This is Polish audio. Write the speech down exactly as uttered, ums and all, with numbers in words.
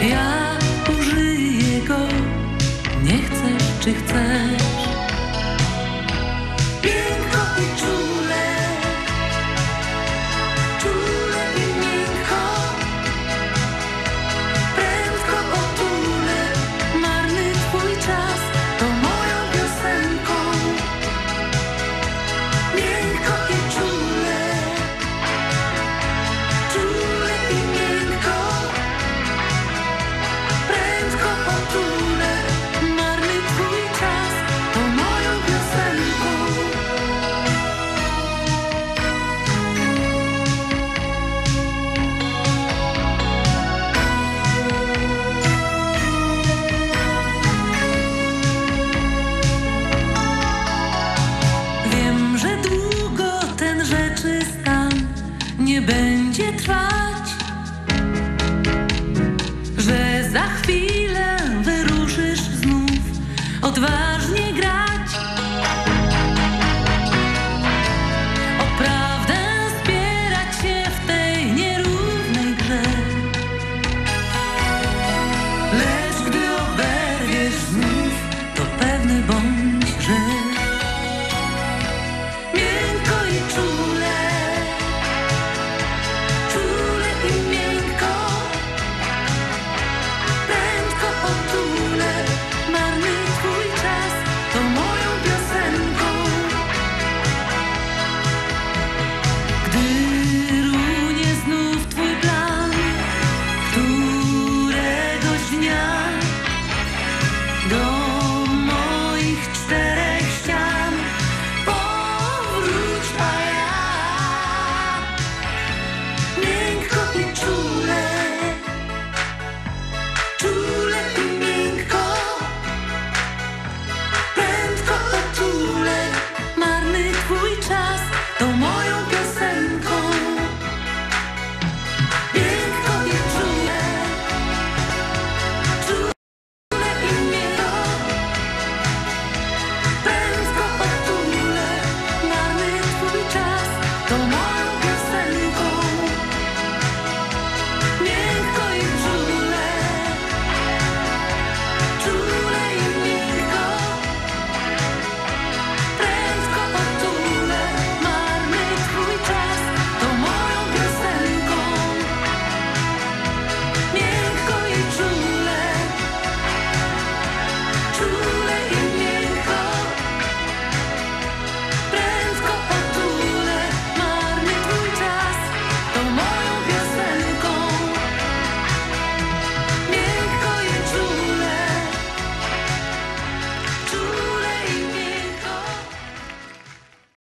Ja użyję go, nie chcesz czy chcesz. Miękko i czule, czule i miękko, prędko otulę, marny twój czas, to moją piosenką. Miękko i czule, czule i miękko, prędko otulę, marny twój czas, to moją piosenką. Wiem, że długo ten rzeczy stan nie będzie trwać, że za chwilę wyruszysz znów odważnie grać. O prawdę spierać się w tej nierównej grze.